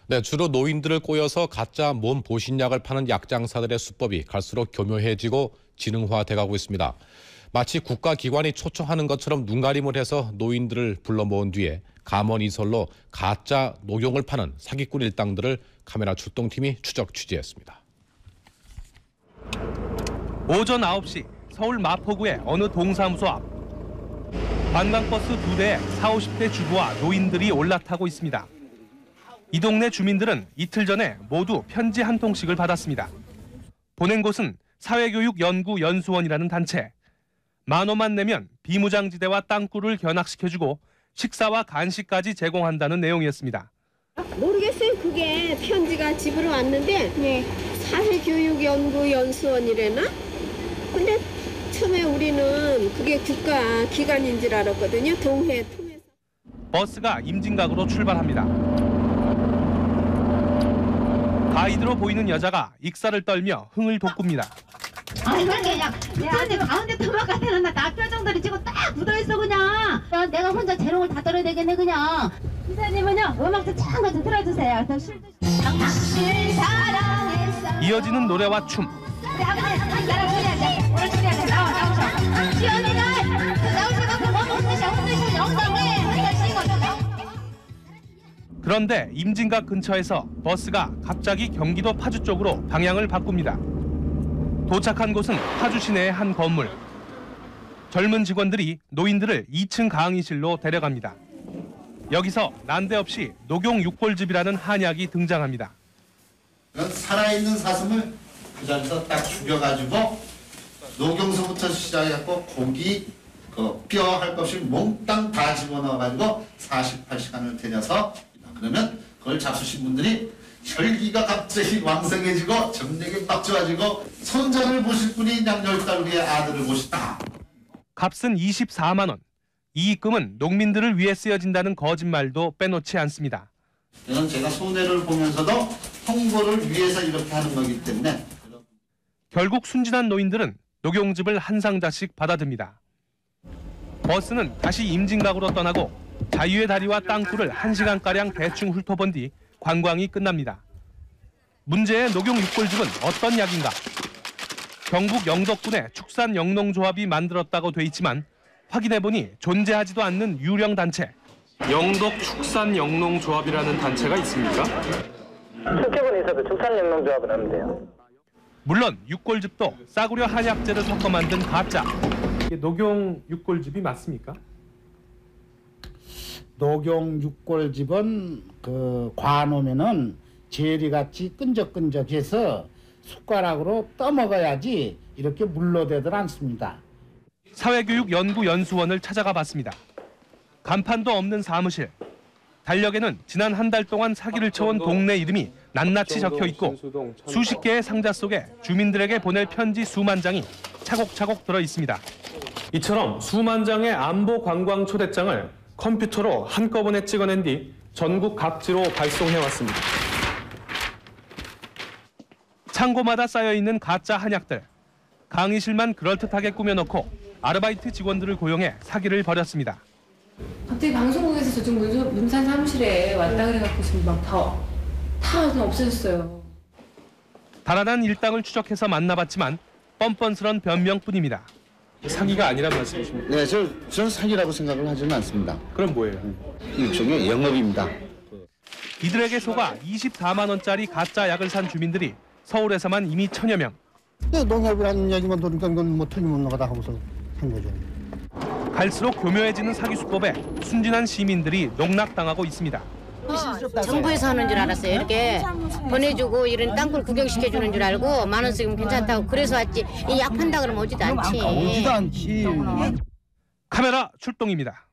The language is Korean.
네, 주로 노인들을 꼬여서 가짜 몸 보신약을 파는 약장사들의 수법이 갈수록 교묘해지고 지능화돼가고 있습니다. 마치 국가기관이 초청하는 것처럼 눈가림을 해서 노인들을 불러 모은 뒤에 감언이설로 가짜 녹용을 파는 사기꾼 일당들을 카메라 출동팀이 추적 취재했습니다. 오전 9시 서울 마포구의 어느 동사무소 앞. 관광버스 2대에 40, 50대 주부와 노인들이 올라타고 있습니다. 이 동네 주민들은 이틀 전에 모두 편지 한 통씩을 받았습니다. 보낸 곳은 사회교육연구연수원이라는 단체. 10,000원만 내면 비무장지대와 땅굴을 견학시켜주고 식사와 간식까지 제공한다는 내용이었습니다. 모르겠어요. 그게 편지가 집으로 왔는데 네. 사회교육연구연수원이래나? 근데 처음에 우리는 그게 국가기관인 줄 알았거든요. 동해 통해서. 버스가 임진각으로 출발합니다. 가이드로 보이는 여자가 익살을 떨며 흥을 돋굽니다. 아니 그냥 내 안에 가운데 토막가 되는 나 표정들이 지금 딱 묻어있어 그냥. 내가 혼자 재롱을 다 떨어야 되겠네 그냥. 기사님은요 음악 좀 찬 거 좀 틀어주세요. 당신 사랑했어. 이어지는 노래와 춤. 그런데 임진각 근처에서 버스가 갑자기 경기도 파주 쪽으로 방향을 바꿉니다. 도착한 곳은 파주 시내의 한 건물. 젊은 직원들이 노인들을 2층 강의실로 데려갑니다. 여기서 난데없이 녹용 육골즙이라는 한약이 등장합니다. 살아있는 사슴을 그 자리에서 딱 죽여가지고 녹용서부터 시작해서 고기, 뼈 할 것 없이 몽땅 다 집어넣어가지고 48시간을 데려서 그러면 그걸 잡수신 분들이 혈기가 갑자기 왕성해지고 정력이 막 좋아지고 손자를 보실 분이 약 10달 후에 아들을 보시다. 값은 24만 원. 이 입금은 농민들을 위해 쓰여진다는 거짓말도 빼놓지 않습니다. 이건 제가 손해를 보면서도 홍보를 위해서 이렇게 하는 거기 때문에. 결국 순진한 노인들은 녹용즙을 한 상자씩 받아듭니다. 버스는 다시 임진각으로 떠나고 자유의 다리와 땅굴을 1시간가량 대충 훑어본 뒤 관광이 끝납니다. 문제의 녹용 육골즙은 어떤 약인가? 경북 영덕군의 축산영농조합이 만들었다고 돼 있지만 확인해보니 존재하지도 않는 유령 단체. 영덕 축산영농조합이라는 단체가 있습니까? 수첩은 있어도 축산영농조합을 하면 돼요. 물론 육골즙도 싸구려 한약재를 섞어 만든 가짜. 이게 녹용 육골즙이 맞습니까? 녹용 육골즙은 과놓으면은 제리같이 끈적끈적해서 숟가락으로 떠먹어야지 이렇게 물러대들 않습니다. 사회교육연구연수원을 찾아가 봤습니다. 간판도 없는 사무실. 달력에는 지난 한 달 동안 사기를 쳐온 동네 이름이 낱낱이 적혀 있고 수십 개의 상자 속에 주민들에게 보낼 편지 수만 장이 차곡차곡 들어 있습니다. 이처럼 수만 장의 안보 관광 초대장을 컴퓨터로 한꺼번에 찍어낸 뒤 전국 각지로 발송해왔습니다. 창고마다 쌓여있는 가짜 한약들. 강의실만 그럴듯하게 꾸며놓고 아르바이트 직원들을 고용해 사기를 벌였습니다. 갑자기 방송국에서 저쪽 문산 사무실에 왔다 그래갖고 지금 막 다 없어졌어요. 달아난 일당을 추적해서 만나봤지만 뻔뻔스런 변명뿐입니다. 사기가 아니란 말씀이십니까? 네, 저는 사기라고 생각을 하지는 않습니다. 그럼 뭐예요? 일종의 영업입니다. 이들에게 속아 24만 원짜리 가짜 약을 산 주민들이 서울에서만 이미 1000여 명. 네, 농협이라는 얘기만 들으니까 이건 뭐 틀림없는 하고서 한 거죠. 갈수록 교묘해지는 사기 수법에 순진한 시민들이 농락당하고 있습니다. 정부에서 하는 줄 알았어요. 이렇게 보내주고 이런 땅굴 구경시켜주는 줄 알고 10,000원 쓰면 괜찮다고 그래서 왔지. 이 약 판다 그러면 오지도 않지. 오지도 않지. 카메라 출동입니다.